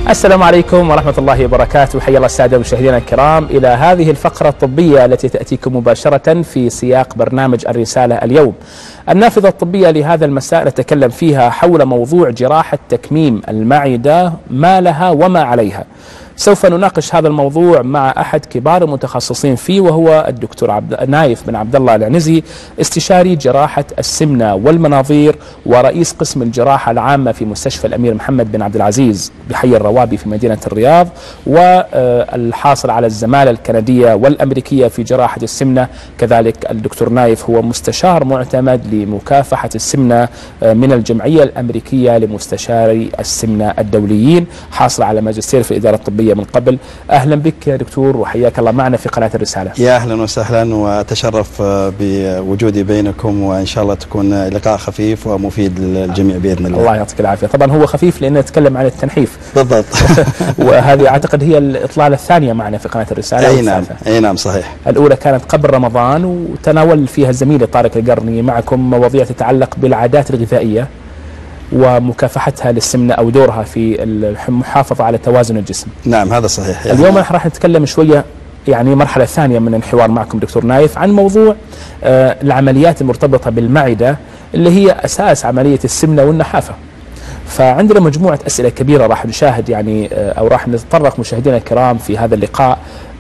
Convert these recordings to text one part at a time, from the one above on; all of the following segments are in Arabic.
السلام عليكم ورحمة الله وبركاته. حيا الله السادة مشاهدينا الكرام إلى هذه الفقرة الطبية التي تأتيكم مباشرة في سياق برنامج الرسالة اليوم. النافذة الطبية لهذا المساء نتكلم فيها حول موضوع جراحة تكميم المعدة، ما لها وما عليها. سوف نناقش هذا الموضوع مع أحد كبار المتخصصين فيه، وهو الدكتور نايف بن عبد الله العنزي، استشاري جراحة السمنة والمناظير ورئيس قسم الجراحة العامة في مستشفى الأمير محمد بن عبد العزيز بحي الروابي في مدينة الرياض، والحاصل على الزمالة الكندية والأمريكية في جراحة السمنة. كذلك الدكتور نايف هو مستشار معتمد لمكافحة السمنة من الجمعية الأمريكية لمستشاري السمنة الدوليين، حاصل على ماجستير في الإدارة الطبية من قبل. أهلا بك يا دكتور وحياك الله معنا في قناة الرسالة. يا أهلا وسهلا، وأتشرف بوجودي بينكم، وإن شاء الله تكون لقاء خفيف ومفيد للجميع بإذن الله. الله يعطيك العافية. طبعا هو خفيف لأنه نتكلم عن التنحيف بالضبط. وهذه أعتقد هي الإطلالة الثانية معنا في قناة الرسالة. أي نعم، أي نعم صحيح. الأولى كانت قبل رمضان، وتناول فيها الزميل طارق القرني معكم مواضيع تتعلق بالعادات الغذائية ومكافحتها للسمنة أو دورها في المحافظة على توازن الجسم. نعم هذا صحيح. اليوم راح نتكلم شوية، يعني مرحلة ثانية من الحوار معكم دكتور نايف، عن موضوع العمليات المرتبطة بالمعدة اللي هي أساس عملية السمنة والنحافة. فعندنا مجموعة أسئلة كبيرة راح نشاهد يعني أو راح نتطرق مشاهدينا الكرام في هذا اللقاء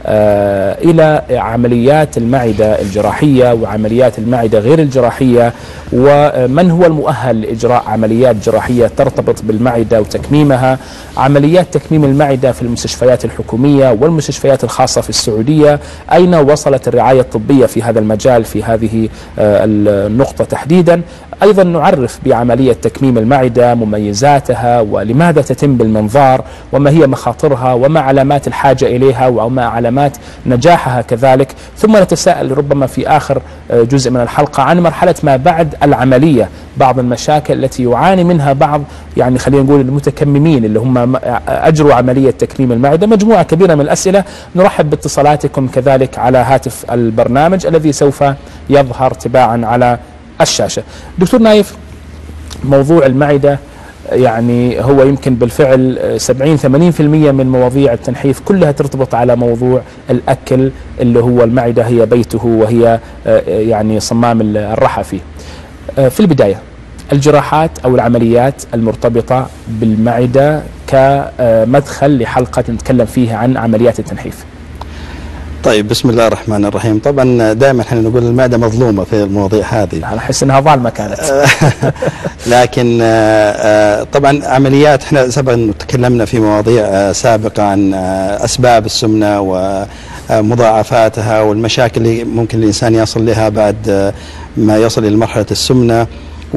إلى عمليات المعدة الجراحية وعمليات المعدة غير الجراحية، ومن هو المؤهل لإجراء عمليات جراحية ترتبط بالمعدة وتكميمها، عمليات تكميم المعدة في المستشفيات الحكومية والمستشفيات الخاصة في السعودية، أين وصلت الرعاية الطبية في هذا المجال في هذه النقطة تحديدا. أيضا نعرف بعملية تكميم المعدة، مميزاتها ولماذا تتم بالمنظار، وما هي مخاطرها وما علامات الحاجة إليها وما علامات نجاحها كذلك. ثم نتساءل ربما في آخر جزء من الحلقة عن مرحلة ما بعد العملية، بعض المشاكل التي يعاني منها بعض يعني خلينا نقول المتكممين اللي هم أجروا عملية تكميم المعدة. مجموعة كبيرة من الأسئلة. نرحب باتصالاتكم كذلك على هاتف البرنامج الذي سوف يظهر تباعا على الشاشة. دكتور نايف، موضوع المعدة يعني هو يمكن بالفعل 70-80% من مواضيع التنحيف كلها ترتبط على موضوع الأكل، اللي هو المعدة هي بيته وهي يعني صمام الراحة فيه. في البداية الجراحات أو العمليات المرتبطة بالمعدة كمدخل لحلقة نتكلم فيها عن عمليات التنحيف. طيب، بسم الله الرحمن الرحيم. طبعا دائما احنا نقول المعدة مظلومة في المواضيع هذه. أنا أحس أنها ظالمة كانت. لكن طبعا عمليات، احنا سبق تكلمنا في مواضيع سابقة عن أسباب السمنة ومضاعفاتها والمشاكل اللي ممكن الإنسان يصل لها بعد ما يصل إلى مرحلة السمنة،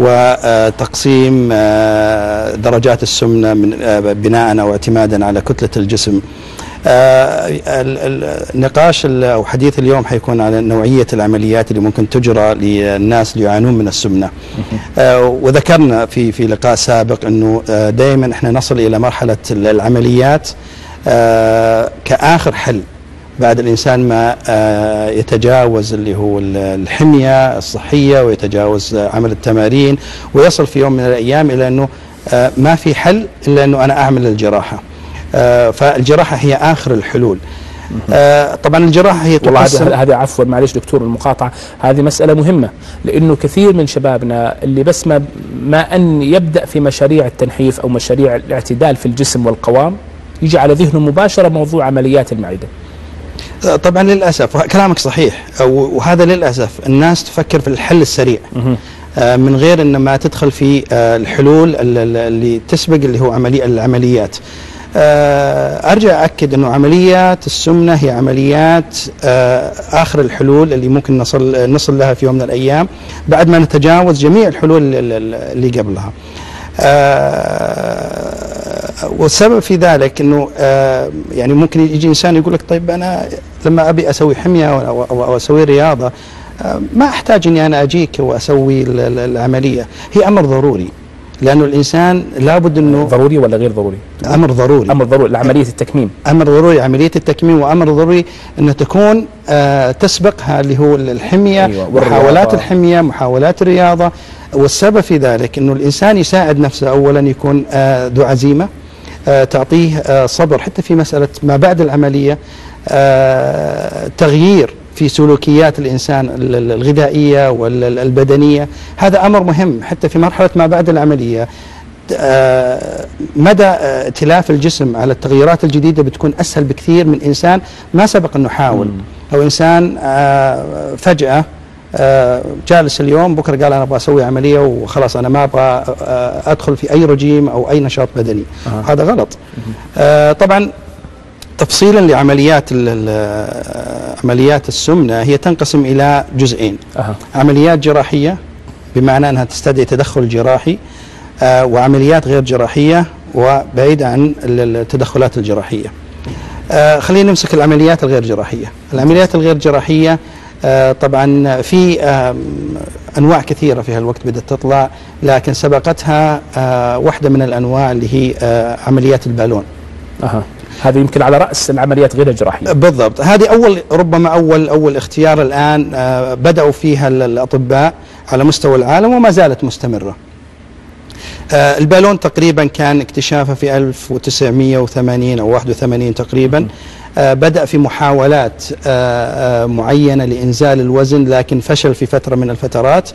وتقسيم درجات السمنة من بناء أو اعتمادا على كتلة الجسم. النقاش أو حديث اليوم حيكون على نوعية العمليات اللي ممكن تجرى للناس اللي يعانون من السمنة. وذكرنا في لقاء سابق أنه دائما احنا نصل إلى مرحلة العمليات كآخر حل بعد الإنسان ما يتجاوز اللي هو الحمية الصحية ويتجاوز عمل التمارين، ويصل في يوم من الأيام إلى أنه ما في حل إلا أنه أنا أعمل الجراحة. فالجراحة هي آخر الحلول. طبعا الجراحة هي تقسم. هذا عفوا معلش دكتور المقاطعة، هذه مسألة مهمة، لأنه كثير من شبابنا اللي بس ما أن يبدأ في مشاريع التنحيف أو مشاريع الاعتدال في الجسم والقوام يجي على ذهنه مباشرة موضوع عمليات المعدة. طبعا للأسف كلامك صحيح، وهذا للأسف الناس تفكر في الحل السريع من غير أن ما تدخل في الحلول اللي تسبق اللي هو العمليات. أرجع أكد أنه عمليات السمنة هي عمليات آخر الحلول اللي ممكن نصل لها في يوم من الأيام بعد ما نتجاوز جميع الحلول اللي قبلها. والسبب في ذلك أنه يعني ممكن يجي إنسان يقول لك طيب أنا لما أبي أسوي حمية أو أسوي رياضة ما أحتاج أني أنا أجيك وأسوي العملية. هي أمر ضروري، لأنه الإنسان لابد أنه ضروري ولا غير ضروري؟ أمر ضروري. أمر ضروري لعملية التكميم. أمر ضروري عملية التكميم، وأمر ضروري أن تكون تسبقها اللي هو الحمية. أيوة. محاولات الحمية، محاولات الرياضة. والسبب في ذلك أنه الإنسان يساعد نفسه أولا يكون ذو عزيمة، تعطيه صبر حتى في مسألة ما بعد العملية، تغيير في سلوكيات الإنسان الغذائية والبدنية. هذا أمر مهم حتى في مرحلة ما بعد العملية. مدى ائتلاف الجسم على التغييرات الجديدة بتكون أسهل بكثير من إنسان ما سبق أنه حاول، أو إنسان فجأة جالس اليوم بكرة قال أنا أبغى أسوي عملية وخلاص أنا ما أبغى أدخل في أي رجيم أو أي نشاط بدني. هذا غلط. طبعا تفصيلا لعمليات عمليات السمنة، هي تنقسم إلى جزئين. عمليات جراحية بمعنى أنها تستدعي تدخل جراحي، وعمليات غير جراحية وبعيد عن التدخلات الجراحية. خلينا نمسك العمليات الغير جراحية. العمليات الغير جراحية طبعا في أنواع كثيرة في هالوقت بدأت تطلع، لكن سبقتها واحدة من الأنواع اللي هي عمليات البالون. هذه يمكن على رأس العمليات غير الجراحية. بالضبط، هذه ربما أول اختيار الآن بدأوا فيها الأطباء على مستوى العالم وما زالت مستمرة. البالون تقريبا كان اكتشافه في 1980 أو 81 تقريبا. بدأ في محاولات معينة لإنزال الوزن، لكن فشل في فترة من الفترات.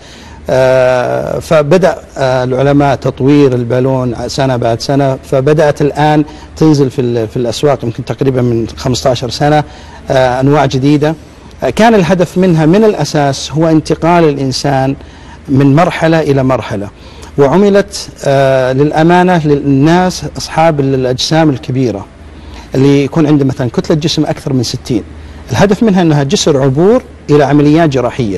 فبدأ العلماء تطوير البالون سنة بعد سنة، فبدأت الآن تنزل في الأسواق يمكن تقريبا من 15 سنة أنواع جديدة. كان الهدف منها من الأساس هو انتقال الإنسان من مرحلة إلى مرحلة، وعملت للأمانة للناس أصحاب الأجسام الكبيرة اللي يكون عنده مثلا كتلة جسم أكثر من 60. الهدف منها أنها جسر عبور إلى عمليات جراحية.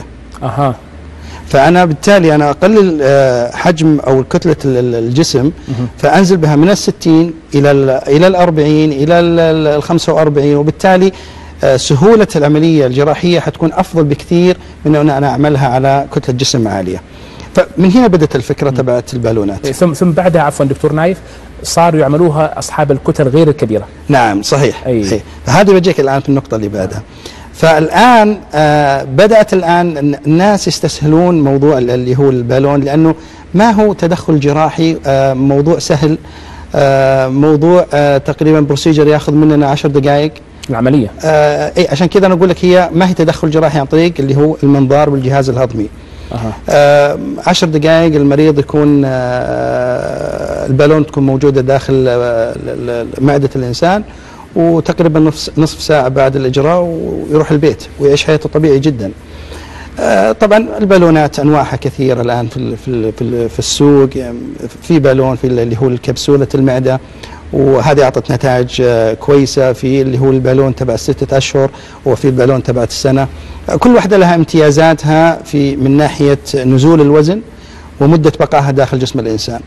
فأنا بالتالي أنا أقلل حجم أو كتلة الجسم، فأنزل بها من 60 إلى 40 إلى 45، وبالتالي سهولة العملية الجراحية حتكون أفضل بكثير من أن أنا أعملها على كتلة جسم عالية. فمن هنا بدأت الفكرة تبعت البالونات. ثم بعدها عفوا دكتور نايف صاروا يعملوها أصحاب الكتل غير الكبيرة. نعم صحيح. فهذه بجيك الآن في النقطة اللي بعدها. فالآن بدأت الآن الناس يستسهلون موضوع اللي هو البالون، لأنه ما هو تدخل جراحي، موضوع سهل، موضوع تقريبا بروسيجر ياخذ مننا 10 دقائق العملية. عشان كذا أنا أقول لك هي ما هي تدخل جراحي عن طريق اللي هو المنظار والجهاز الهضمي. 10 دقائق المريض يكون البالون تكون موجودة داخل معدة الإنسان، وتقريبا نصف ساعة بعد الإجراء ويروح البيت ويعيش حياته طبيعي جدا. طبعا البالونات أنواعها كثيرة الآن في السوق. في بالون في اللي هو الكبسولة المعدة، وهذه أعطت نتائج كويسة. في اللي هو البالون تبع 6 أشهر، وفي البالون تبع السنة. كل واحدة لها امتيازاتها من ناحية نزول الوزن ومدة بقائها داخل جسم الإنسان.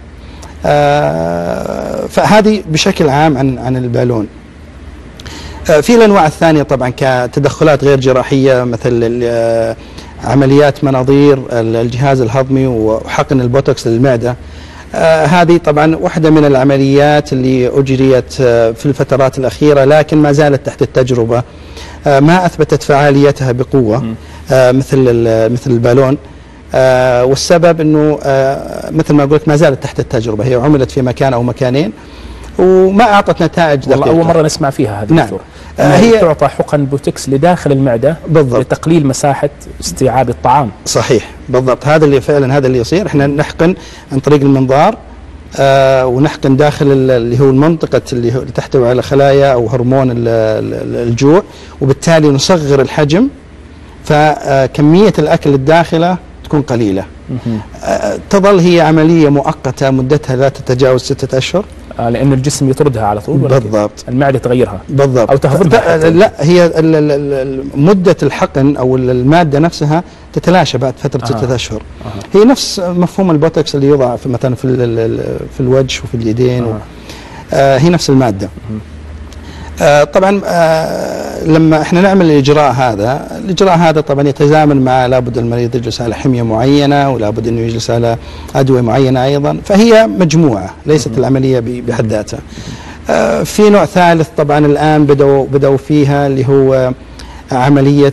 فهذه بشكل عام عن البالون. في الأنواع الثانية طبعا كتدخلات غير جراحية، مثل عمليات مناظير الجهاز الهضمي وحقن البوتوكس للمعدة. هذه طبعا واحدة من العمليات اللي أجريت في الفترات الأخيرة، لكن ما زالت تحت التجربة، ما أثبتت فعاليتها بقوة مثل البالون. والسبب أنه مثل ما قلت ما زالت تحت التجربة، هي عملت في مكان أو مكانين وما أعطت نتائج دقيقة. والله أول مرة نسمع فيها هذه. نعم. هي تعطى حقن بوتوكس لداخل المعدة بالضبط لتقليل مساحة استيعاب الطعام. صحيح بالضبط، هذا اللي فعلا هذا اللي يصير. احنا نحقن عن طريق المنظار، ونحقن داخل اللي هو المنطقة اللي تحتوي على خلايا أو هرمون الجوع، وبالتالي نصغر الحجم، فكمية الأكل الداخلة تكون قليلة. تظل هي عملية مؤقتة مدتها لا تتجاوز 6 أشهر. لأن الجسم يطردها على طول. بالضبط. المعدة تغيرها. بالضبط. أو تهضمها. لا، هي مدة الحقن أو المادة نفسها تتلاشى بعد فترة 6 أشهر. هي نفس مفهوم البوتوكس اللي يوضع في مثلا في الوجه وفي اليدين. هي نفس المادة. طبعا لما احنا نعمل الإجراء هذا طبعا يتزامن مع لابد المريض يجلس على حمية معينة، ولابد انه يجلس على أدوية معينة ايضا، فهي مجموعة ليست العملية بحد ذاتها. في نوع ثالث طبعا الآن بدأوا فيها اللي هو عملية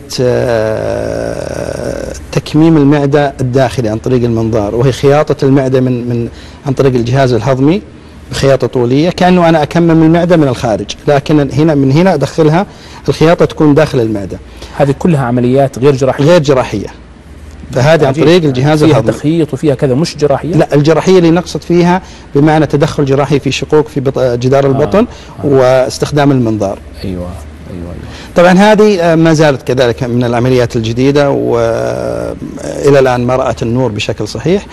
تكميم المعدة الداخلي عن طريق المنظار، وهي خياطة المعدة عن طريق الجهاز الهضمي بخياطة طولية، كأنه أنا أكمم المعدة من الخارج، لكن هنا من هنا أدخلها الخياطة تكون داخل المعدة. هذه كلها عمليات غير جراحية؟ غير جراحية. فهذه عن طريق الجهاز الهضمي. فيها تخييط وفيها كذا، مش جراحية؟ لا، الجراحية اللي نقصد فيها بمعنى تدخل جراحي في شقوق في جدار البطن واستخدام المنظار. أيوة. طبعا هذه ما زالت كذلك من العمليات الجديدة، وإلى الآن ما رأت النور بشكل صحيح،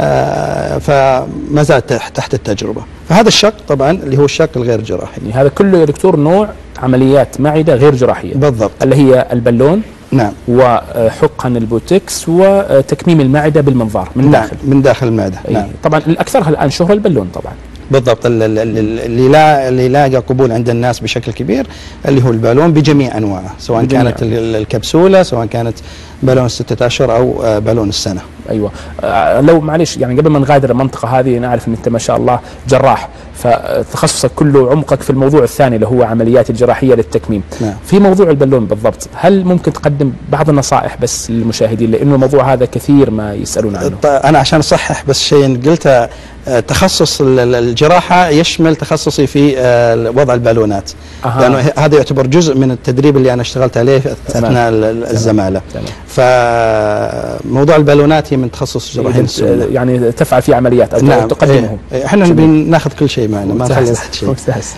فما زالت تحت التجربة. فهذا الشق طبعا اللي هو الشق الغير جراحي. يعني هذا كله يا دكتور نوع عمليات معدة غير جراحية. بالضبط. اللي هي البالون، نعم، وحقن البوتكس، وتكميم المعدة بالمنظار من داخل. من داخل المعدة. نعم. طبعا الأكثرها الآن شهرة البالون طبعا. بالضبط. اللي لاقى قبول عند الناس بشكل كبير اللي هو البالون بجميع انواعه، سواء كانت الكبسوله، سواء كانت بالون 6 أشهر او بالون السنه. ايوه. لو معلش يعني قبل ما نغادر المنطقه هذه، نعرف ان انت ما شاء الله جراح، فتخصصك كله عمقك في الموضوع الثاني اللي هو عمليات الجراحيه للتكميم. نعم. في موضوع البالون بالضبط، هل ممكن تقدم بعض النصائح بس للمشاهدين، لانه الموضوع هذا كثير ما يسالون عنه؟ انا عشان اصحح بس شيء قلته، تخصص الجراحه يشمل تخصصي في وضع البالونات، لانه هذا يعتبر جزء من التدريب اللي انا اشتغلت عليه اثناء الزماله. فموضوع البالونات هي من تخصص جراحين السمنه، يعني تفعل فيه عمليات او نعم. تقدمه. احنا بناخذ كل شيء معنا، ما نخلي احد شيء. ممتاز.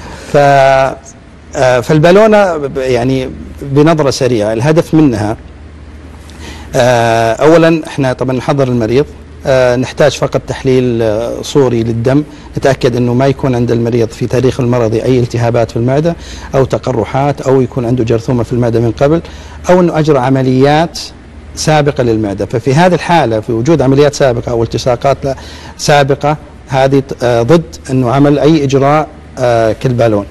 فالبالونه يعني بنظره سريعه الهدف منها، اولا احنا طبعا نحضر المريض، نحتاج فقط تحليل صوري للدم، نتأكد أنه ما يكون عند المريض في تاريخ المرضي أي التهابات في المعدة أو تقرحات، أو يكون عنده جرثومة في المعدة من قبل، أو أنه أجرى عمليات سابقة للمعدة. ففي هذه الحالة في وجود عمليات سابقة أو التصاقات سابقة، هذه ضد أنه عمل أي إجراء كالبالون.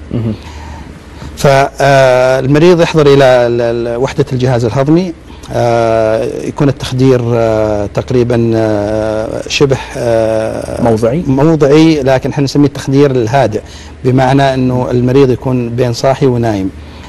فالمريض يحضر إلى وحدة الجهاز الهضمي، يكون التخدير تقريبا شبه موضعي، لكن احنا نسميه التخدير الهادئ، بمعنى انه المريض يكون بين صاحي ونايم.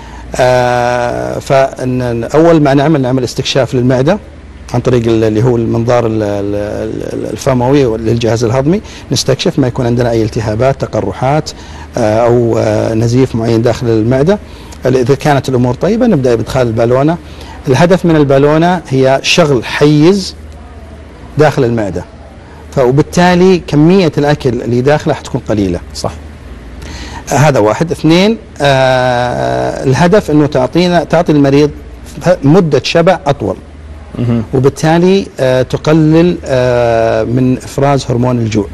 فاول ما نعمل استكشاف للمعده عن طريق اللي هو المنظار الفموي للجهاز الهضمي، نستكشف ما يكون عندنا اي التهابات، تقرحات او نزيف معين داخل المعده. اذا كانت الامور طيبه نبدا بادخال البالونه. الهدف من البالونه هي شغل حيز داخل المعده، وبالتالي كميه الاكل اللي داخله حتكون قليله. صح. هذا واحد. اثنين، الهدف انه تعطي المريض مده شبع اطول، وبالتالي تقلل من افراز هرمون الجوع،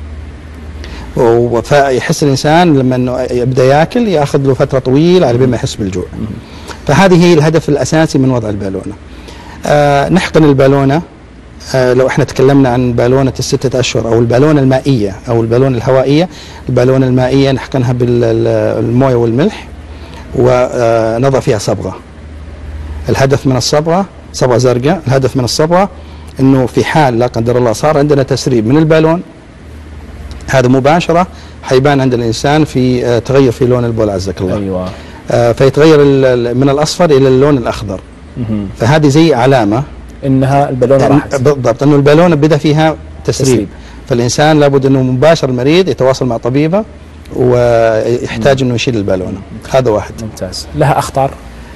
فيحس الانسان لما انه يبدا ياكل ياخذ له فتره طويله على بما يحس بالجوع. فهذه هي الهدف الاساسي من وضع البالونه. نحقن البالونه، لو احنا تكلمنا عن بالونه ال6 أشهر او البالونه المائيه او البالونه الهوائيه، البالونه المائيه نحقنها بالمويه والملح ونضع فيها صبغه. الهدف من الصبغه صبغه زرقاء، الهدف من الصبغه انه في حال لا قدر الله صار عندنا تسريب من البالون، هذا مباشره حيبان عند الانسان في تغير في لون البول عزك الله. ايوه. فيتغير من الاصفر الى اللون الاخضر. فهذه زي علامه انها البالونه راحت. بالضبط، انه البالونه بدا فيها تسريب. فالانسان لابد انه مباشر المريض يتواصل مع طبيبه ويحتاج انه يشيل البالونه. هذا واحد. ممتاز. لها اخطار؟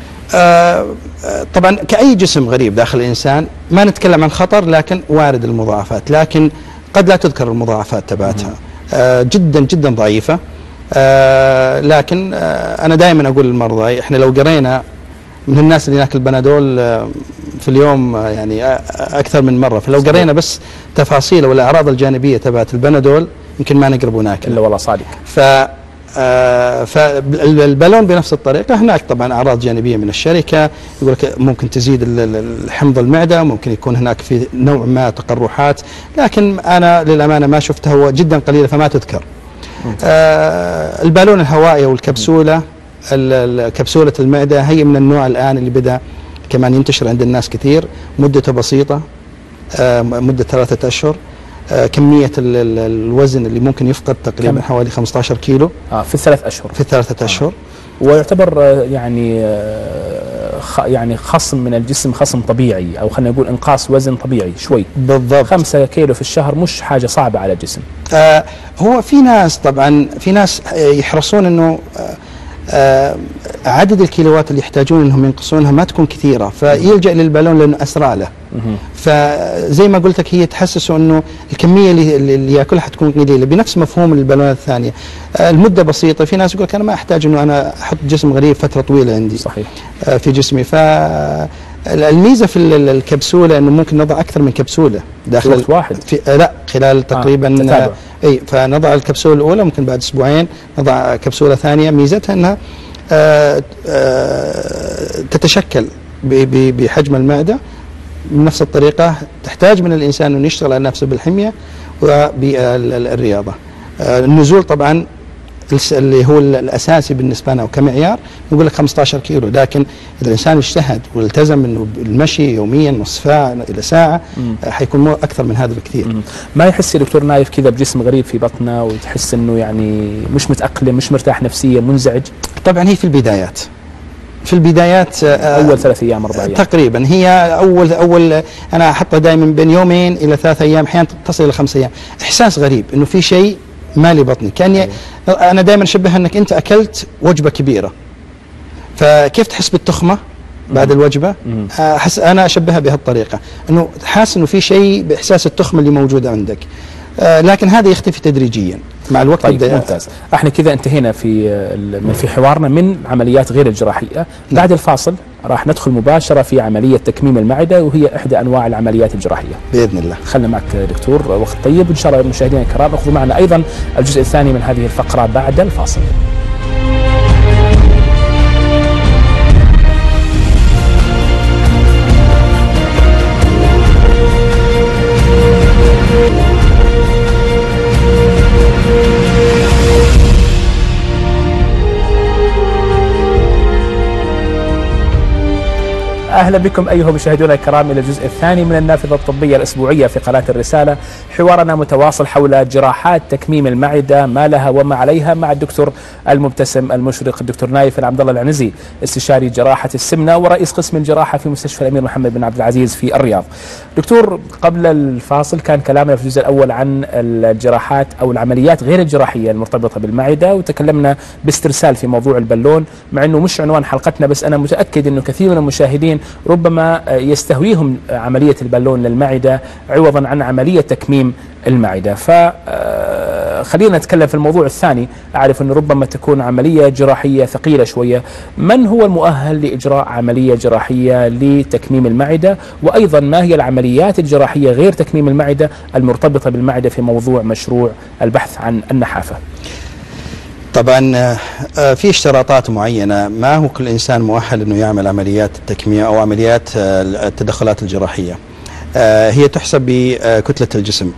طبعا كأي جسم غريب داخل الانسان ما نتكلم عن خطر، لكن وارد المضاعفات، لكن قد لا تذكر المضاعفات تبعتها. جدا جدا ضعيفه. لكن انا دائما اقول للمرضى، احنا لو قرينا من الناس اللي ناكل بنادول في اليوم يعني اكثر من مره، فلو قرينا بس تفاصيل والاعراض الجانبيه تبعت البنادول يمكن ما نقرب وناكل. الا والله صادق. فالبالون بنفس الطريقه، هناك طبعا اعراض جانبيه من الشركه، يقول لك ممكن تزيد حمض المعده، ممكن يكون هناك في نوع ما تقرحات، لكن انا للامانه ما شفتها، هو جدا قليله فما تذكر. البالون الهوائي والكبسوله، كبسوله المعده هي من النوع الان اللي بدا كمان ينتشر عند الناس كثير، مدته بسيطه، مده 3 أشهر. كمية الوزن اللي ممكن يفقد تقريبا حوالي 15 كيلو في ال3 أشهر. في ال3 أشهر. ويعتبر يعني خصم من الجسم، خصم طبيعي، أو خلينا نقول إنقاص وزن طبيعي شوي. بالضبط. 5 كيلو في الشهر مش حاجة صعبة على الجسم. هو في ناس طبعا يحرصون أنه عدد الكيلوات اللي يحتاجون انهم ينقصونها ما تكون كثيره، فيلجأ للبالون لانه اسرع له. فزي ما قلت لك هي تحسسه انه الكميه اللي ياكلها حتكون قليله، بنفس مفهوم البالونات الثانيه. المده بسيطه، في ناس يقول لك انا ما احتاج انه انا احط جسم غريب فتره طويله عندي. صحيح. في جسمي. فالميزه في الكبسوله انه ممكن نضع اكثر من كبسوله داخل وقت واحد. لا، خلال تقريبا اي، فنضع الكبسوله الاولى، ممكن بعد اسبوعين نضع كبسوله ثانيه. ميزتها انها تتشكل بحجم المعده بنفس الطريقه. تحتاج من الانسان انه يشتغل على نفسه بالحميه وبالرياضه. النزول طبعا اللي هو الاساسي بالنسبه لنا وكمعيار نقول لك 15 كيلو، لكن اذا الانسان اجتهد والتزم انه المشي يوميا نصف ساعه الى ساعه حيكون اكثر من هذا بكثير. ما يحس يا دكتور نايف كذا بجسم غريب في بطنه، وتحس انه يعني مش متاقلم، مش مرتاح نفسيا، منزعج؟ طبعا هي في البدايات اول 3 ايام 4 ايام تقريبا. هي اول انا احطها دائما بين 2 إلى 3 ايام، احيانا تصل الى 5 ايام. احساس غريب انه في شيء مالي بطني، كاني انا دائما اشبهها انك انت اكلت وجبه كبيره، فكيف تحس بالتخمه بعد الوجبه؟ انا اشبهها بهالطريقه، انه حاسس انه في شيء باحساس التخمه اللي موجوده عندك. لكن هذا يختفي تدريجيا مع الوقت. طيب ممتاز. احنا كذا انتهينا في حوارنا من عمليات غير الجراحيه. بعد الفاصل راح ندخل مباشره في عمليه تكميم المعده، وهي احدى انواع العمليات الجراحيه باذن الله. خلنا معك دكتور وقت طيب، وان شاء الله مشاهدينا الكرام اخذوا معنا ايضا الجزء الثاني من هذه الفقره بعد الفاصل. أهلا بكم أيها المشاهدون الكرام إلى الجزء الثاني من النافذة الطبية الأسبوعية في قناة الرسالة. حوارنا متواصل حول جراحات تكميم المعدة، ما لها وما عليها، مع الدكتور المبتسم المشرق الدكتور نايف العبد الله العنزي، استشاري جراحة السمنة ورئيس قسم الجراحة في مستشفى الأمير محمد بن عبد العزيز في الرياض. دكتور، قبل الفاصل كان كلامنا في الجزء الأول عن الجراحات أو العمليات غير الجراحية المرتبطة بالمعدة، وتكلمنا باسترسال في موضوع البالون، مع أنه مش عنوان حلقتنا، بس أنا متأكد أنه كثير من المشاهدين ربما يستهويهم عملية البالون للمعدة عوضا عن عملية تكميم المعدة. فخلينا نتكلم في الموضوع الثاني. أعرف أنه ربما تكون عملية جراحية ثقيلة شوية. من هو المؤهل لإجراء عملية جراحية لتكميم المعدة؟ وأيضا ما هي العمليات الجراحية غير تكميم المعدة المرتبطة بالمعدة في موضوع مشروع البحث عن النحافة؟ طبعا في اشتراطات معينة، ما هو كل إنسان مؤهل أنه يعمل عمليات التكميم أو عمليات التدخلات الجراحية. هي تحسب بكتلة الجسم.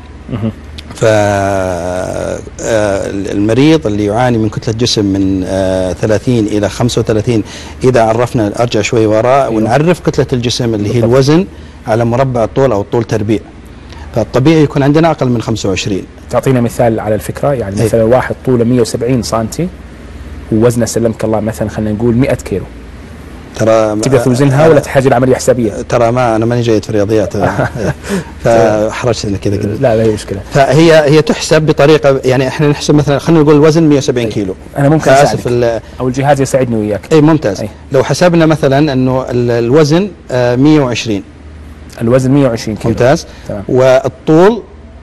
فالمريض اللي يعاني من كتلة جسم من 30 إلى 35، إذا عرفنا أرجع شوي وراء ونعرف كتلة الجسم اللي هي الوزن على مربع الطول أو الطول تربيع، فالطبيعي يكون عندنا أقل من 25. تعطينا مثال على الفكرة؟ يعني مثلا واحد طوله 170 سنتي ووزنه سلمك الله مثلا خلينا نقول 100 كيلو، ترى تقدر توزنها ولا تحتاج العملية حسابية؟ ترى ما أنا ماني جيد في الرياضيات فحرجتني كذا. لا هي مشكلة. فهي تحسب بطريقة، يعني احنا نحسب مثلا خلينا نقول الوزن 170 كيلو. أنا ممكن أساعدك أو الجهاز يساعدني وياك. أي ممتاز. لو حسبنا مثلا أنه الوزن 120، الوزن 120 كيلو، ممتاز. تمام. والطول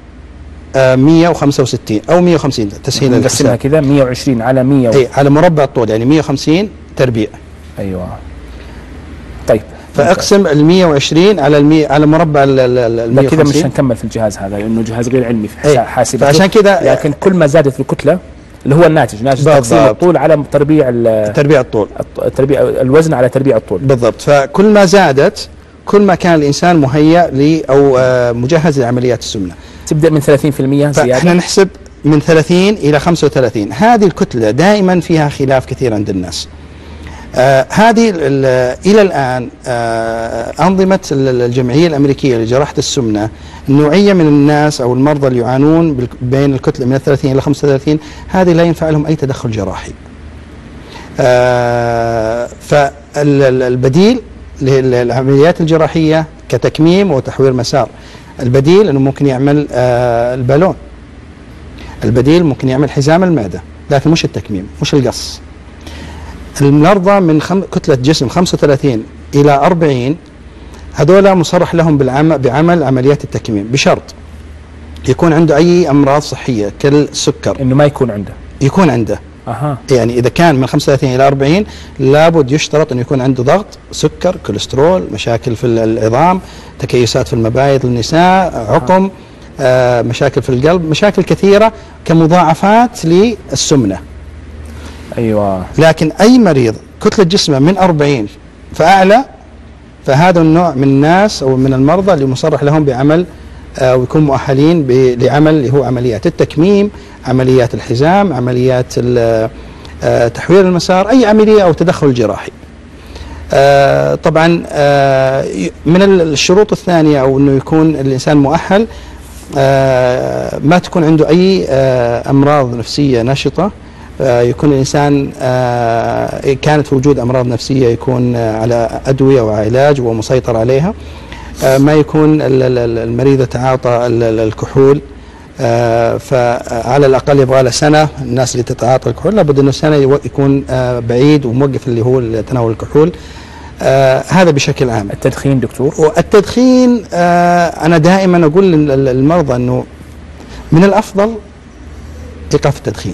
165 أو 150 تسهيلا نقسمها كذا 120 على 100 أي على مربع الطول، يعني 150 تربيع. أيوة. طيب فاقسم ال 120 على مربع ال 150. كذا مش هنكمل في الجهاز هذا لأنه جهاز غير علمي في حاسبة، فعشان كذا لكن كل ما زادت الكتلة اللي هو الناتج تقسيم الطول على تربيع الطول، تربيع الوزن على تربيع الطول بالضبط. فكل ما زادت كل ما كان الإنسان مهيأ أو مجهز لعمليات السمنة. تبدأ من 30% زيادة. احنا نحسب من 30 إلى 35. هذه الكتلة دائما فيها خلاف كثير عند الناس. هذه إلى الآن أنظمة الجمعية الأمريكية لجراحة السمنة، نوعية من الناس أو المرضى اللي يعانون بين الكتلة من 30 إلى 35، هذه لا ينفع لهم أي تدخل جراحي. فالبديل للعمليات الجراحية كتكميم وتحوير مسار، البديل أنه ممكن يعمل البالون، البديل ممكن يعمل حزام المعدة، لكن مش التكميم، مش القص. المرضى من كتلة جسم 35 إلى 40 هذولا مصرح لهم بعمل عمليات التكميم، بشرط يكون عنده أي أمراض صحية كالسكر، إنه ما يكون عنده، يكون عنده. يعني إذا كان من 35 إلى 40 لابد يشترط أن يكون عنده ضغط، سكر، كوليسترول، مشاكل في العظام، تكيسات في المبايض للنساء، عقم، مشاكل في القلب، مشاكل كثيرة كمضاعفات للسمنة. أيوة. لكن أي مريض كتلة جسمه من 40 فأعلى، فهذا النوع من الناس أو من المرضى اللي مصرح لهم بعمل ويكون مؤهلين لعمل اللي هو عمليات التكميم، عمليات الحزام، عمليات تحوير المسار، أي عملية أو تدخل جراحي. طبعا من الشروط الثانية أو أنه يكون الإنسان مؤهل ما تكون عنده أي أمراض نفسية نشطة، يكون الإنسان كانت في وجود أمراض نفسية يكون على أدوية وعلاج ومسيطر عليها، ما يكون المريض يتعاطى الكحول، فعلى الأقل يبغى له سنة. الناس اللي تتعاطى الكحول لابد أنه سنة يكون بعيد وموقف اللي هو تناول الكحول. هذا بشكل عام. التدخين دكتور؟ والتدخين أنا دائما أقول للمرضى أنه من الأفضل إيقاف التدخين.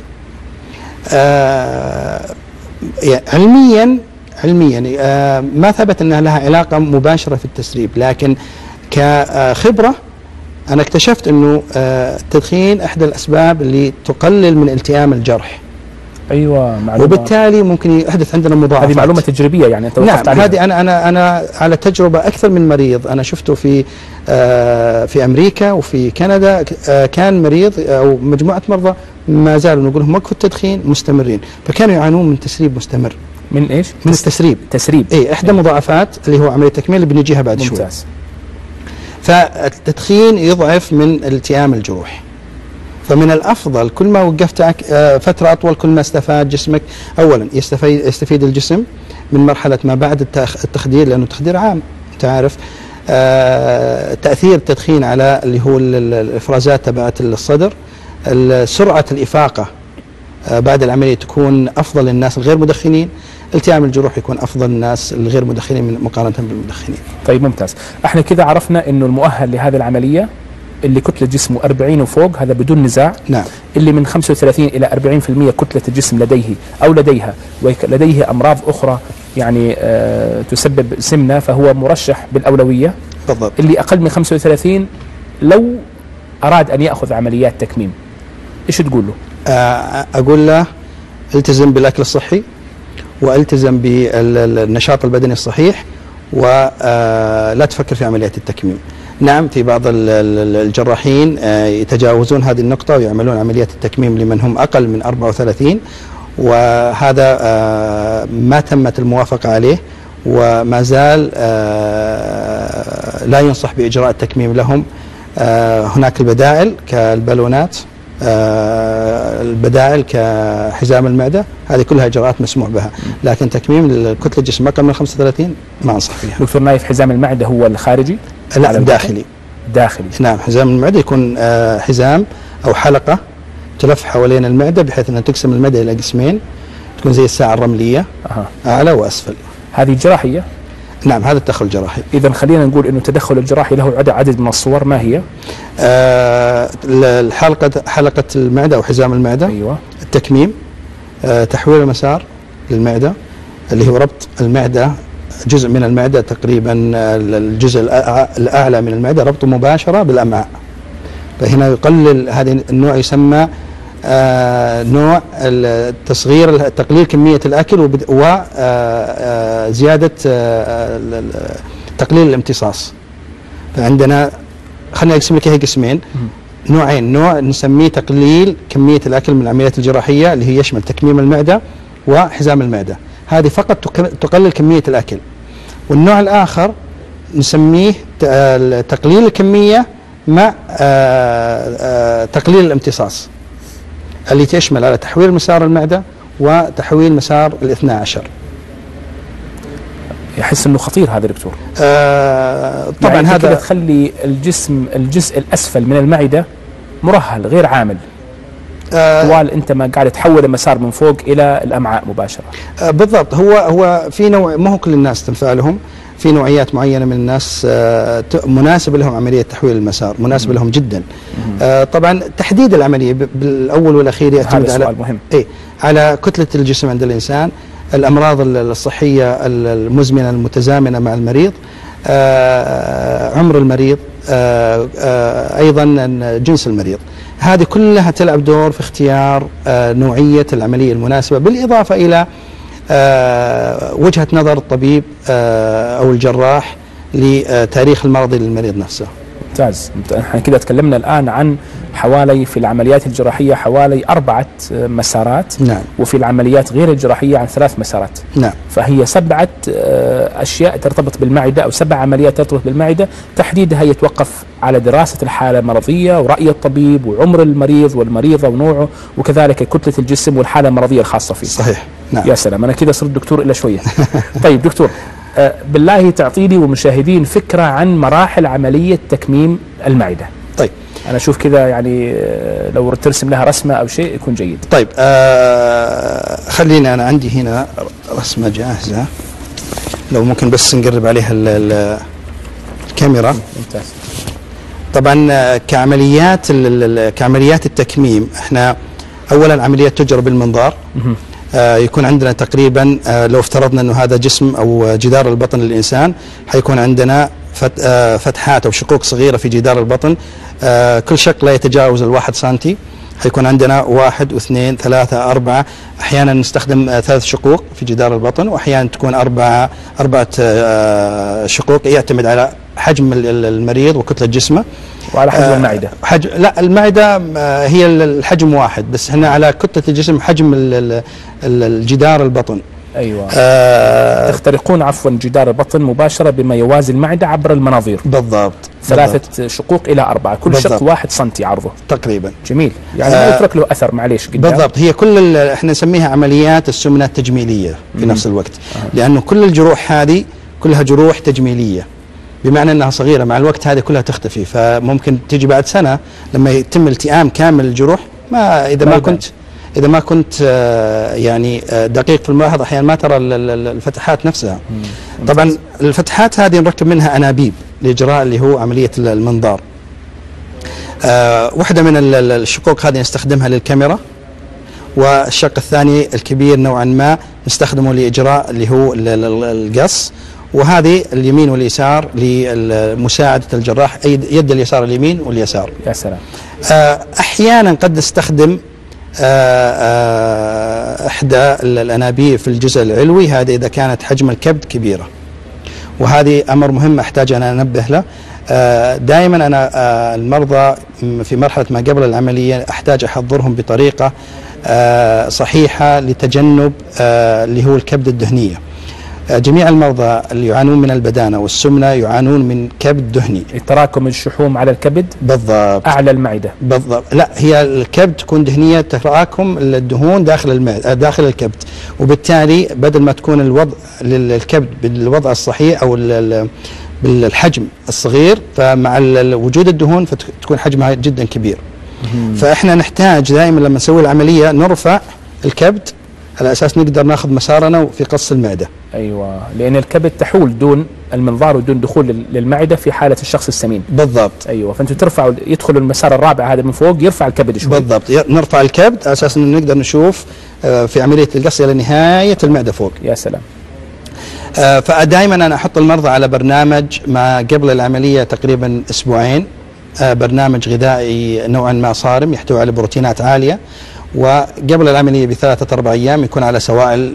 علميا ما ثبت أنها لها علاقة مباشرة في التسريب، لكن كخبرة أنا اكتشفت أنه التدخين إحدى الأسباب اللي تقلل من التئام الجرح. أيوة، معلومة. وبالتالي ممكن يحدث عندنا مضاعفات. هذه معلومة تجريبية يعني أنت وقفت عليها. هذه أنا على تجربة أكثر من مريض أنا شفته في أمريكا وفي كندا. كان مريض أو مجموعة مرضى ما زالوا نقول لهم وقفوا التدخين مستمرين، فكانوا يعانون من تسريب مستمر. من إيش؟ من التسريب. تسريب. إيه، إحدى مضاعفات اللي هو عملية التكميم اللي بنجيها بعد شوي. ممتاز. فالتدخين يضعف من التئام الجروح، فمن الأفضل كل ما وقفت فترة أطول كل ما استفاد جسمك. أولا يستفيد الجسم من مرحلة ما بعد التخدير، لأنه التخدير عام أنت عارف. تأثير التدخين على اللي هو الإفرازات تبعت الصدر، سرعة الإفاقة بعد العملية تكون أفضل للناس الغير مدخنين، التئام الجروح يكون أفضل الناس الغير مدخنين مقارنة بالمدخنين. طيب ممتاز. احنا كذا عرفنا إنه المؤهل لهذه العملية اللي كتلة جسمه 40 وفوق، هذا بدون نزاع. نعم. اللي من 35 إلى 40% كتلة الجسم لديه أو لديها ولديه أمراض أخرى يعني تسبب سمنة، فهو مرشح بالأولوية. بالضبط. اللي أقل من 35 لو أراد أن يأخذ عمليات تكميم إيش تقول له؟ أقول له التزم بالأكل الصحي، والتزم بالنشاط البدني الصحيح، ولا تفكر في عمليات التكميم. نعم، في بعض الجراحين يتجاوزون هذه النقطة ويعملون عمليات التكميم لمن هم أقل من 34، وهذا ما تمت الموافقة عليه، وما زال لا ينصح بإجراء التكميم لهم. هناك البدائل كالبالونات، البدائل كحزام المعدة، هذه كلها إجراءات مسموح بها، لكن تكميم الكتلة الجسم أقل من 35 ما أنصح فيها. دكتور نايف، حزام المعدة هو الخارجي؟ لا، الداخلي. داخلي. نعم، حزام المعدة يكون حزام أو حلقة تلف حوالين المعدة بحيث أنها تقسم المعدة إلى قسمين، تكون زي الساعة الرملية، أعلى وأسفل. هذه جراحية؟ نعم، هذا التدخل الجراحي. إذا خلينا نقول إنه التدخل الجراحي له عدد من الصور، ما هي؟ حلقة المعدة أو حزام المعدة. أيوة. التكميم، تحوير المسار للمعدة اللي هو ربط المعدة، جزء من المعدة تقريبا الجزء الأعلى من المعدة ربطه مباشرة بالأمعاء، فهنا يقلل. هذا النوع يسمى نوع التصغير، تقليل كمية الأكل وزيادة تقليل الامتصاص. فعندنا خلينا نقسم لك هي قسمين، نوعين. نوع نسميه تقليل كمية الأكل من العمليات الجراحية اللي هي يشمل تكميم المعدة وحزام المعدة، هذه فقط تقلل كمية الأكل. والنوع الآخر نسميه تقليل الكمية مع تقليل الامتصاص، اللي تشمل على تحوير مسار المعدة وتحويل مسار الاثنى عشر. يحس انه خطير هذا دكتور. طبعا يعني هذا تخلي الجزء الاسفل من المعده مرهل غير عامل طوال انت ما قاعد تحول المسار من فوق الى الامعاء مباشره. بالضبط. هو في نوع، ما هو كل الناس تنفع لهم، في نوعيات معينه من الناس مناسبه لهم عمليه تحويل المسار، مناسبه لهم جدا. طبعا تحديد العمليه بالاول والاخير يعتمد على مهم. على كتله الجسم عند الانسان، الامراض الصحيه المزمنه المتزامنه مع المريض، عمر المريض، ايضا جنس المريض. هذه كلها تلعب دور في اختيار نوعيه العمليه المناسبه، بالاضافه الى وجهه نظر الطبيب او الجراح لتاريخ المرضي للمريض نفسه. ممتاز. احنا كده تكلمنا الآن عن حوالي في العمليات الجراحية حوالي 4 مسارات. نعم. وفي العمليات غير الجراحية عن 3 مسارات. نعم. فهي 7 أشياء ترتبط بالمعدة أو 7 عمليات ترتبط بالمعدة، تحديدها يتوقف على دراسة الحالة المرضية ورأي الطبيب وعمر المريض والمريضة ونوعه، وكذلك كتلة الجسم والحالة المرضية الخاصة فيه. صحيح. نعم. يا سلام، أنا كده صرت دكتور إلا شوية. طيب دكتور، بالله تعطيني والمشاهدين فكرة عن مراحل عملية تكميم المعدة. طيب أنا أشوف كذا يعني لو ترسم لها رسمة أو شيء يكون جيد. طيب خلينا، أنا عندي هنا رسمة جاهزة، لو ممكن بس نقرب عليها الكاميرا. ممتاز. طبعا كعمليات التكميم، احنا أولا عمليات تجرى بالمنظار. يكون عندنا تقريبا لو افترضنا انه هذا جسم او جدار البطن للانسان، حيكون عندنا فتحات او شقوق صغيره في جدار البطن، كل شق لا يتجاوز 1 سنتي. حيكون عندنا 1 و2 3 4، احيانا نستخدم 3 شقوق في جدار البطن، واحيانا تكون 4 شقوق، يعتمد على حجم المريض وكتله جسمه وعلى حجم المعدة. لا، المعدة هي الحجم واحد، بس هنا على كتلة الجسم حجم الجدار البطن. أيوة. تخترقون عفوا جدار البطن مباشرة بما يوازي المعدة عبر المناظير. بالضبط. 3 شقوق إلى 4، كل بالضبط. شق 1 سنتي عرضه تقريبا. جميل. يعني ما يترك له أثر معليش قدام. بالضبط. هي احنا نسميها عمليات السمنة التجميلية في نفس الوقت، لأنه كل الجروح هذه كلها جروح تجميلية، بمعنى أنها صغيرة، مع الوقت هذه كلها تختفي، فممكن تجي بعد سنة لما يتم التئام كامل الجروح، إذا ما كنت يعني دقيق في الملاحظة، أحيانا ما ترى الفتحات نفسها. طبعا الفتحات هذه نركب منها أنابيب لإجراء اللي هو عملية المنظار. واحدة من الشقوق هذه نستخدمها للكاميرا، والشق الثاني الكبير نوعا ما نستخدمه لإجراء اللي هو القص، وهذه اليمين واليسار لمساعدة الجراح، يد اليسار اليمين واليسار. يا سلام. أحيانا قد نستخدم إحدى الأنابيب في الجزء العلوي، هذه إذا كانت حجم الكبد كبيرة، وهذه أمر مهم أحتاج أن أنبه له. دائما أنا المرضى في مرحلة ما قبل العملية أحتاج أحضرهم بطريقة صحيحة لتجنب اللي هو الكبد الدهنية. جميع المرضى اللي يعانون من البدانة والسمنة يعانون من كبد دهني، تراكم الشحوم على الكبد. بالضبط. أعلى المعدة. بالضبط. لا، هي الكبد تكون دهنية، تراكم الدهون داخل المعدة داخل الكبد، وبالتالي بدل ما تكون الوضع للكبد بالوضع الصحيح أو بالحجم الصغير، فمع وجود الدهون فتكون حجمها جدا كبير. فإحنا نحتاج دائما لما نسوي العملية نرفع الكبد على أساس نقدر ناخذ مسارنا في قص المعدة. أيوة، لأن الكبد تحول دون المنظار ودون دخول للمعدة في حالة الشخص السمين. بالضبط. أيوة، فأنتوا ترفعوا، يدخل المسار الرابع هذا من فوق يرفع الكبد شوي. بالضبط، نرفع الكبد على أساس إنه نقدر نشوف في عملية القص إلى نهاية المعدة فوق. يا سلام. فدائما أنا أحط المرضى على برنامج ما قبل العملية تقريبا أسبوعين، برنامج غذائي نوعا ما صارم يحتوي على بروتينات عالية، وقبل العملية ب3 4 أيام يكون على سوائل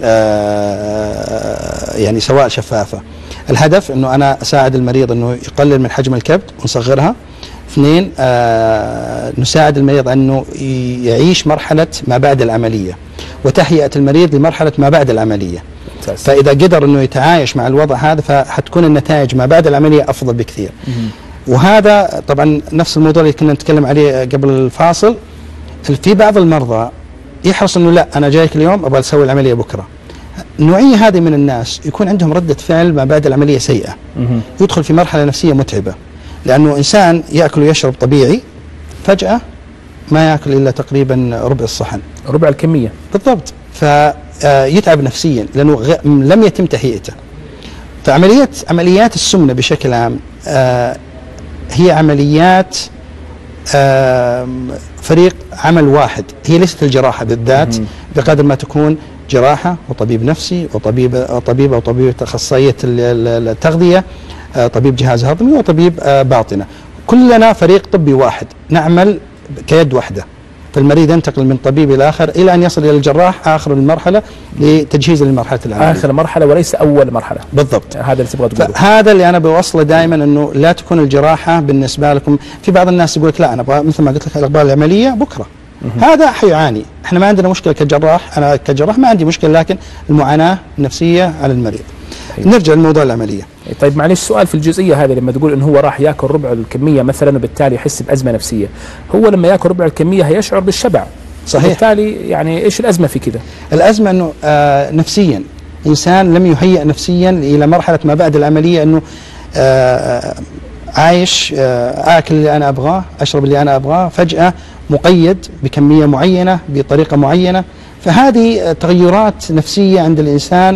يعني سوائل شفافة. الهدف أنه أنا أساعد المريض أنه يقلل من حجم الكبد ونصغرها. 2، نساعد المريض أنه يعيش مرحلة ما بعد العملية وتهيئة المريض لمرحلة ما بعد العملية. فإذا قدر أنه يتعايش مع الوضع هذا فحتكون النتائج ما بعد العملية أفضل بكثير. وهذا طبعا نفس الموضوع اللي كنا نتكلم عليه قبل الفاصل. في بعض المرضى يحرص انه لا انا جايك اليوم ابغى اسوي العمليه بكره. النوعيه هذه من الناس يكون عندهم رده فعل ما بعد العمليه سيئه، يدخل في مرحله نفسيه متعبه، لانه انسان ياكل ويشرب طبيعي فجاه ما ياكل الا تقريبا ربع الصحن، ربع الكميه بالضبط، فيتعب نفسيا لانه لم يتم تهيئته. فعمليات السمنه بشكل عام هي عمليات فريق عمل واحد، هي ليست الجراحه بالذات بقدر ما تكون جراحه وطبيب نفسي وطبيبه اخصائيه التغذيه، طبيب جهاز هضمي وطبيب باطنه، كلنا فريق طبي واحد نعمل كيد واحده. فالمريض ينتقل من طبيب الى اخر الى ان يصل الى الجراح اخر المرحله لتجهيزه لمرحله العمليه. اخر مرحله وليس اول مرحله. بالضبط. هذا اللي تبغى تقوله. هذا اللي انا بوصله دائما، انه لا تكون الجراحه بالنسبه لكم. في بعض الناس يقول لك لا انا ابغى مثل ما قلت لك ابغى العمليه بكره. هذا حيعاني، احنا ما عندنا مشكله كجراح، انا كجراح ما عندي مشكله، لكن المعاناه النفسيه على المريض. نرجع لموضوع العمليه. طيب معلش سؤال في الجزئيه هذه، لما تقول انه هو راح ياكل ربع الكميه مثلا وبالتالي يحس بازمه نفسيه، هو لما ياكل ربع الكميه هيشعر بالشبع. صحيح. بالتالي يعني ايش الازمه في كذا؟ الازمه انه نفسيا انسان لم يهيئ نفسيا الى مرحله ما بعد العمليه، انه عايش اكل اللي انا ابغاه، اشرب اللي انا ابغاه، فجاه مقيد بكميه معينه بطريقه معينه. فهذه تغيرات نفسيه عند الانسان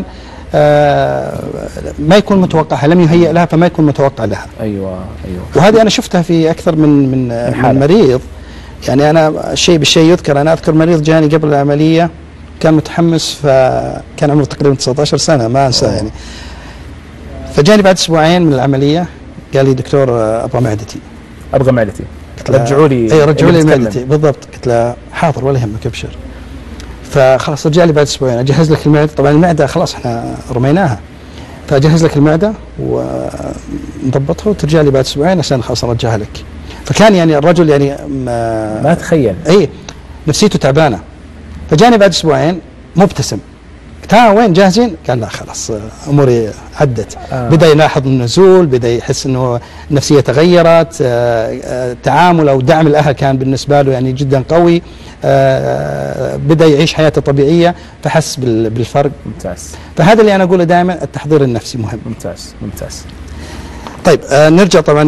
ما يكون متوقعها، لم يهيئ لها فما يكون متوقع لها. ايوه. وهذه انا شفتها في اكثر من مريض. يعني انا الشيء بالشيء يذكر، انا اذكر مريض جاني قبل العمليه كان متحمس، فكان عمره تقريبا 19 سنه ما انساه يعني. فجاني بعد اسبوعين من العمليه قال لي دكتور ابغى معدتي. رجعوا لي رجعوا لي معدتي. بالضبط. قلت له حاضر ولا يهمك ابشر. فخلاص رجع لي بعد اسبوعين، اجهز لك المعده. طبعا المعده خلاص احنا رميناها، فاجهز لك المعده ونضبطها وترجع لي بعد اسبوعين عشان خلاص ارجعها لك. فكان يعني الرجل يعني ما تخيل اي نفسيته تعبانه. فجاني بعد اسبوعين مبتسم. قلت ها وين جاهزين؟ قال لا خلاص اموري عدت. بدا يلاحظ النزول، بدا يحس انه النفسيه تغيرت، تعامل او دعم الاهل كان بالنسبه له يعني جدا قوي، بدا يعيش حياته طبيعيه، فحس بالفرق. ممتاز. فهذا اللي انا اقوله دائما، التحضير النفسي مهم. ممتاز. طيب نرجع طبعا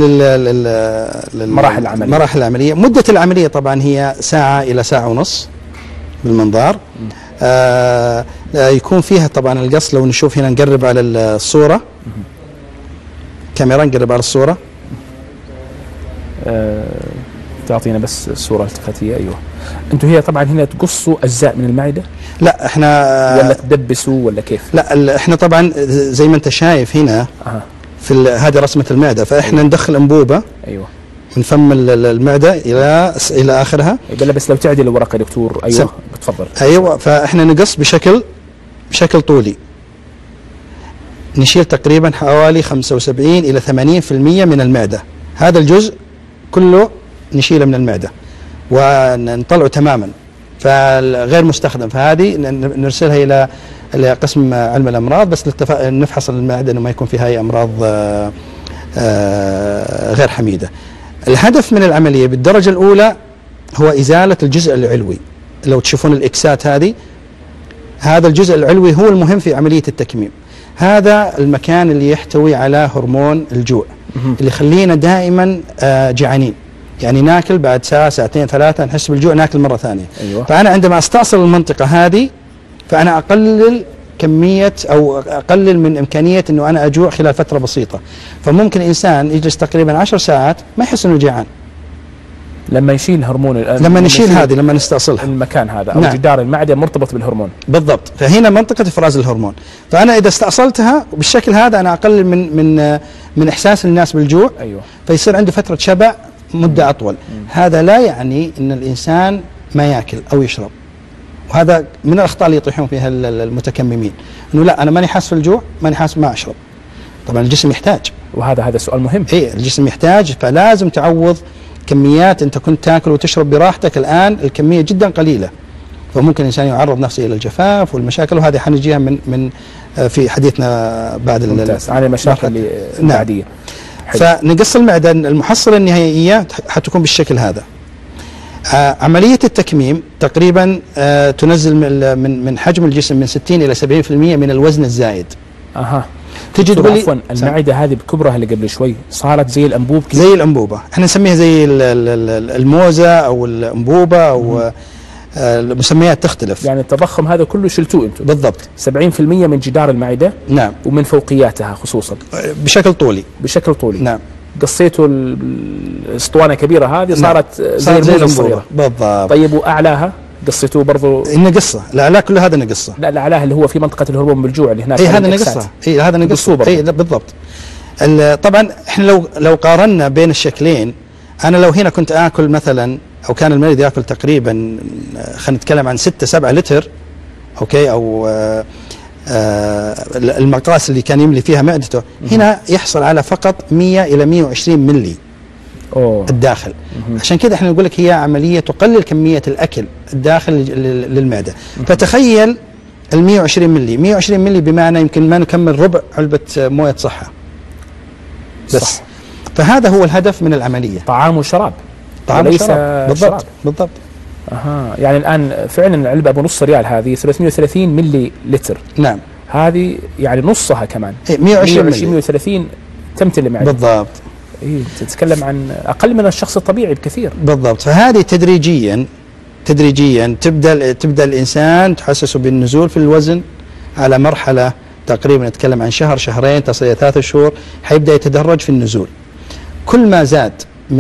للمراحل العمليه. مده العمليه طبعا هي ساعه الى ساعه ونص بالمنظار. يكون فيها طبعا القص، لو نشوف هنا نقرب على الصوره، كاميرا نقرب على الصوره. تعطينا بس الصوره التقطيه. ايوه. انتم هي طبعا هنا تقصوا اجزاء من المعده؟ لا احنا ولا تدبسوا ولا كيف؟ لا احنا طبعا زي ما انت شايف هنا في هذه رسمه المعده، فاحنا ندخل انبوبه من فم المعده الى اخرها. يبقى بس لو تعدل الورقه يا دكتور. ايوه بتفضل. ايوه. فاحنا نقص بشكل طولي، نشيل تقريبا حوالي 75 الى 80% من المعده. هذا الجزء كله نشيله من المعده ونطلعه تماما، فغير مستخدم. فهذه نرسلها الى قسم علم الامراض بس نفحص المعده انه ما يكون فيها اي امراض غير حميده. الهدف من العمليه بالدرجه الاولى هو ازاله الجزء العلوي. لو تشوفون الاكسات هذا الجزء العلوي هو المهم في عمليه التكميم. هذا المكان اللي يحتوي على هرمون الجوع اللي يخلينا دائما جعانين، يعني ناكل بعد ساعه ساعتين ثلاثه نحس بالجوع ناكل مره ثانيه. أيوة. فانا عندما استأصل المنطقه هذه فانا اقلل كميه او اقلل من امكانيه انه انا اجوع خلال فتره بسيطه. فممكن انسان يجلس تقريبا 10 ساعات ما يحس انه جيعان لما يشيل هرمون، لما نشيل هذه، لما نستأصلها المكان هذا او نعم. جدار المعده مرتبط بالهرمون. بالضبط. فهنا منطقه افراز الهرمون. فانا اذا استأصلتها بالشكل هذا انا اقلل من احساس الناس بالجوع. ايوه. فيصير عنده فتره شبع مده اطول. هذا لا يعني ان الانسان ما ياكل او يشرب، وهذا من الاخطاء اللي يطيحون فيها المتكممين، انه لا انا ماني حاسس بالجوع، ماني حاسس ما اشرب. طبعا الجسم يحتاج، وهذا سؤال مهم. اي الجسم يحتاج، فلازم تعوض كميات. انت كنت تاكل وتشرب براحتك، الان الكميه جدا قليله، فممكن الانسان يعرض نفسه الى الجفاف والمشاكل، وهذه حنجيها من في حديثنا بعد ممتاز عن المشاكل العاديه. فنقص المعده، المحصله النهائيه حتكون بالشكل هذا. عملية التكميم تقريبا تنزل من حجم الجسم من 60 إلى 70% من الوزن الزايد. تجي تقول لي عفوا المعدة هذه بكبرها اللي قبل شوي صارت زي الأنبوب كده. زي الأنبوبة، احنا نسميها زي الموزة أو الأنبوبة أو المسميات تختلف. يعني التضخم هذا كله شلتوه انتم؟ بالضبط. 70% من جدار المعدة. نعم. ومن فوقياتها خصوصا بشكل طولي. بشكل طولي. نعم. قصيتوا الاسطوانة الكبيرة هذه صارت نعم. زي الموزة الصغيرة. بالضبط. طيب وأعلاها قصيتوه برضو؟ نقصه. الأعلى كل هذا نقصه. لا الأعلى اللي هو في منطقة الهرمون بالجوع اللي هناك. اي هذا نقصه. اي هذا نقصه. اي بالضبط. طبعا احنا لو قارنا بين الشكلين، انا لو هنا كنت اكل مثلا او كان المريض ياكل تقريبا خلينا نتكلم عن 6-7 لتر، اوكي، او المقاس اللي كان يملي فيها معدته، هنا يحصل على فقط 100 إلى 120 ملي الداخل. عشان كذا احنا نقول لك هي عملية تقلل كمية الأكل الداخل للمعدة. فتخيل ال 120 ملي، 120 ملي بمعنى يمكن ما نكمل ربع علبة موية صحة بس. صح. فهذا هو الهدف من العملية. طعام وشراب. طعام وشراب. بالضبط. بالضبط. يعني الآن فعلا العلبة بنص ريال هذه 330 ملي لتر. نعم. هذه يعني نصها كمان 120 تمتلي معي. بالضبط. تتكلم عن أقل من الشخص الطبيعي بكثير. بالضبط. فهذه تدريجيا تبدأ الإنسان تحسسه بالنزول في الوزن على مرحلة تقريبا نتكلم عن شهر شهرين تصل إلى 3 شهور، حيبدأ يتدرج في النزول. كل ما زاد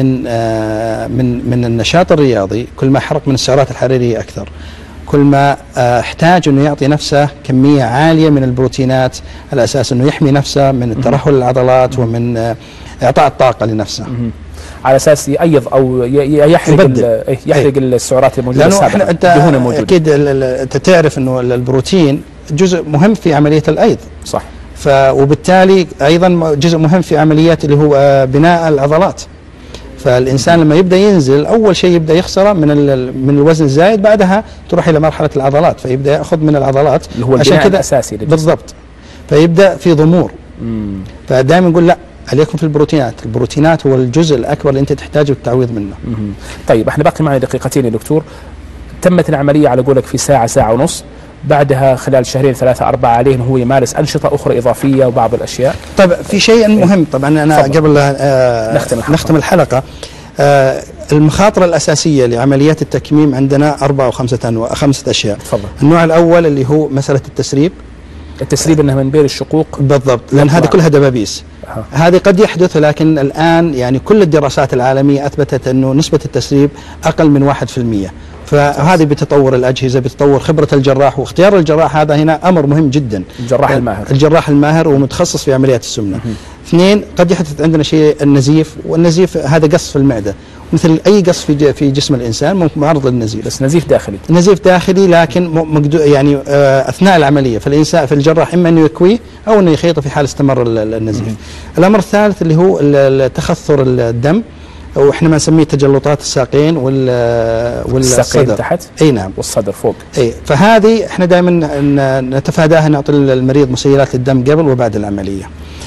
من النشاط الرياضي، كل ما حرق من السعرات الحرارية أكثر، كل ما احتاج أنه يعطي نفسه كمية عالية من البروتينات على أساس أنه يحمي نفسه من الترهل العضلات ومن إعطاء الطاقة لنفسه، على أساس يأيض أو يحرق السعرات الموجودة السابقة، الدهون الموجودة. أكيد أنت تعرف أنه البروتين جزء مهم في عملية الأيض. صح. وبالتالي أيضا جزء مهم في عمليات اللي هو بناء العضلات. فالإنسان لما يبدأ ينزل أول شيء يبدأ يخسره من الوزن الزايد، بعدها تروح إلى مرحلة العضلات، فيبدأ يأخذ من العضلات اللي هو البناء الأساسي بالضبط. فيبدأ في ضمور. فدائما نقول لا، عليكم في البروتينات هو الجزء الأكبر اللي أنت تحتاجه التعويض منه. طيب احنا باقي معنا دقيقتين يا دكتور. تمت العملية على قولك في ساعة ونص، بعدها خلال 2-3-4 عليه أنه هو يمارس أنشطة أخرى إضافية وبعض الأشياء. طيب في شيء مهم طبعا أنا قبل نختم الحلقة، المخاطر الأساسية لعمليات التكميم عندنا 4 أو 5 أشياء. تفضل. النوع الأول اللي هو مسألة التسريب أنها من بين الشقوق. بالضبط، لأن هذه كلها دبابيس. هذه قد يحدث، لكن الآن يعني كل الدراسات العالمية أثبتت أنه نسبة التسريب أقل من 1%. فهذه بتطور الأجهزة، بتطور خبرة الجراح، واختيار الجراح هذا هنا أمر مهم جدا. الجراح الماهر ومتخصص في عمليات السمنة. 2 قد يحدث عندنا شيء النزيف، والنزيف هذا قص في المعدة، مثل أي قص في جسم الإنسان معرض للنزيف، بس نزيف داخلي. نزيف داخلي، لكن يعني أثناء العملية فالإنسان في الجراح إما أنه يكويه أو أنه يخيطه في حال استمر النزيف. الأمر الثالث اللي هو تخثر الدم، وإحنا ما نسميه تجلطات الساقين والصدر تحت. أي نعم. والصدر فوق. أي، فهذه إحنا دائما نتفاداها، نعطي المريض مسيلات للدم قبل وبعد العملية.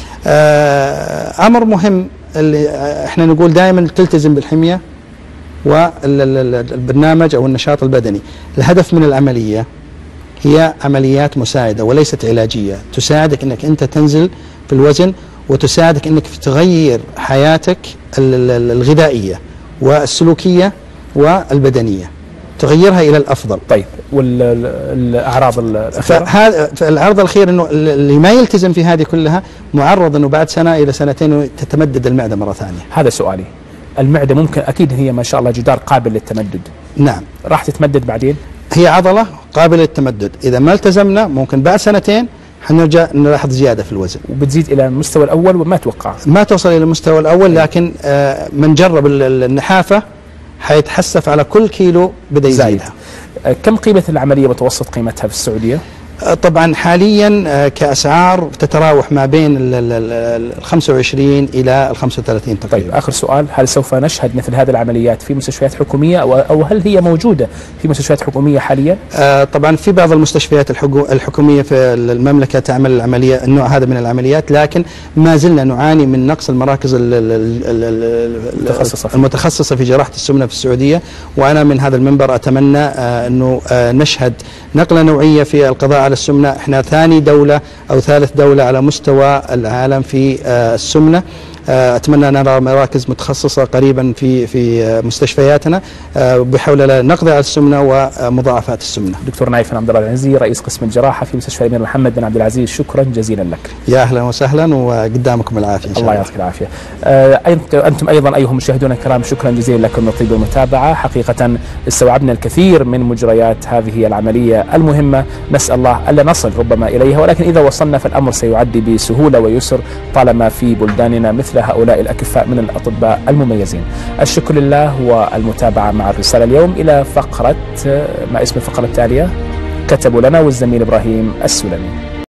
أمر مهم اللي إحنا نقول دائما تلتزم بالحمية والبرنامج أو النشاط البدني. الهدف من العملية هي عمليات مساعدة وليست علاجية، تساعدك أنك أنت تنزل في الوزن، وتساعدك أنك تغير حياتك الغذائية والسلوكية والبدنية، تغيرها إلى الأفضل. طيب والأعراض الأخيرة؟ الأعراض الأخيرة أنه اللي ما يلتزم في هذه كلها معرض أنه بعد 1 إلى 2 تتمدد المعدة مرة ثانية. هذا سؤالي. المعدة ممكن أكيد هي ما شاء الله جدار قابل للتمدد. نعم. راح تتمدد بعدين؟ هي عضلة قابلة للتمدد، إذا ما التزمنا ممكن بعد 2 حنرجع نلاحظ زيادة في الوزن، وبتزيد إلى المستوى الأول وما توقع ما توصل إلى المستوى الأول، لكن من جرب النحافة حيتحسف على كل كيلو بدأ يزيدها. كم قيمة العملية متوسط قيمتها في السعودية؟ طبعا حاليا كأسعار تتراوح ما بين ال 25 إلى ال 35 تقريبا. طيب آخر سؤال، هل سوف نشهد مثل هذه العمليات في مستشفيات حكومية أو هل هي موجودة في مستشفيات حكومية حاليا؟ طبعا في بعض المستشفيات الحكومية في المملكة تعمل العملية النوع هذا من العمليات، لكن ما زلنا نعاني من نقص المراكز المتخصصة في جراحة السمنة في السعودية. وأنا من هذا المنبر أتمنى أنه نشهد نقلة نوعية في القضاء على السمنة. احنا ثاني دولة أو ثالث دولة على مستوى العالم في السمنة. أتمنى أن نرى مراكز متخصصة قريبا في مستشفياتنا بحول نقضي على السمنة ومضاعفات السمنة. دكتور نايف بن عبد الله العنزي، رئيس قسم الجراحة في مستشفى الأمير محمد بن عبد العزيز، شكرا جزيلا لك. يا أهلا وسهلا، وقدامكم العافية إن شاء الله. الله يعطيك العافية. أنتم أيضا أيها المشاهدون الكرام، شكرا جزيلا لكم من طيب المتابعة. حقيقة استوعبنا الكثير من مجريات هذه العملية المهمة، نسأل الله ألا نصل ربما إليها، ولكن إذا وصلنا فالأمر سيعدي بسهولة ويسر طالما في بلداننا مثل هؤلاء الأكفاء من الأطباء المميزين. الشكر لله والمتابعة مع الرسالة اليوم. إلى فقرة ما اسم الفقرة التالية؟ كتبوا لنا والزميل إبراهيم السلمي.